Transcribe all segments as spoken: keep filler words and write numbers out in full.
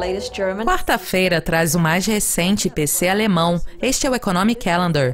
Quarta-feira traz o mais recente I P C alemão. Este é o Economic Calendar.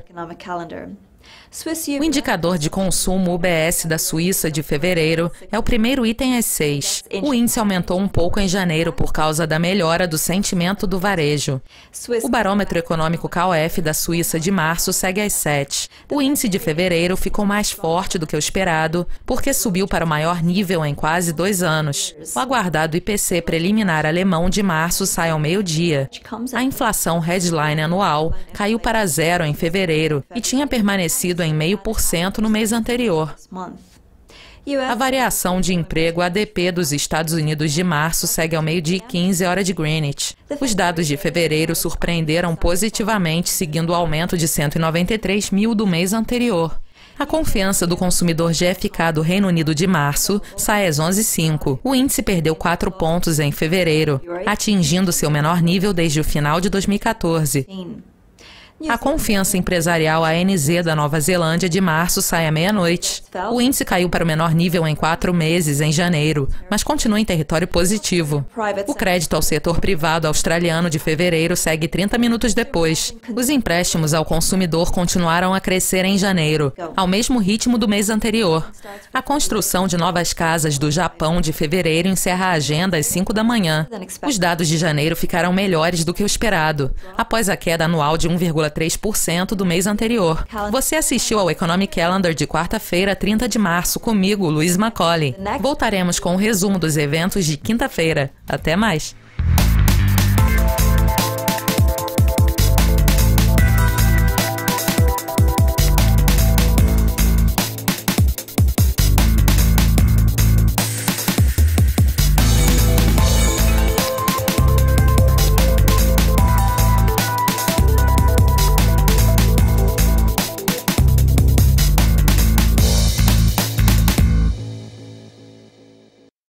O indicador de consumo U B S da Suíça de fevereiro é o primeiro item às seis. O índice aumentou um pouco em janeiro por causa da melhora do sentimento do varejo. O barômetro econômico K O F da Suíça de março segue às sete. O índice de fevereiro ficou mais forte do que o esperado, porque subiu para o maior nível em quase dois anos. O aguardado I P C preliminar alemão de março sai ao meio-dia. A inflação headline anual caiu para zero em fevereiro e tinha permanecido em zero vírgula cinco por cento no mês anterior. A variação de emprego A D P dos Estados Unidos de março segue ao meio-dia e quinze, hora de Greenwich. Os dados de fevereiro surpreenderam positivamente, seguindo o aumento de cento e noventa e três mil do mês anterior. A confiança do consumidor G F K do Reino Unido de março sai às onze e cinco. O índice perdeu quatro pontos em fevereiro, atingindo seu menor nível desde o final de dois mil e quatorze. A confiança empresarial A N Z da Nova Zelândia de março sai à meia-noite. O índice caiu para o menor nível em quatro meses em janeiro, mas continua em território positivo. O crédito ao setor privado australiano de fevereiro segue trinta minutos depois. Os empréstimos ao consumidor continuaram a crescer em janeiro, ao mesmo ritmo do mês anterior. A construção de novas casas do Japão de fevereiro encerra a agenda às cinco da manhã. Os dados de janeiro ficaram melhores do que o esperado, após a queda anual de um vírgula três por cento do mês anterior. Você assistiu ao Economic Calendar de quarta-feira, trinta de março, comigo, Luiz Macaulay. Voltaremos com o resumo dos eventos de quinta-feira. Até mais!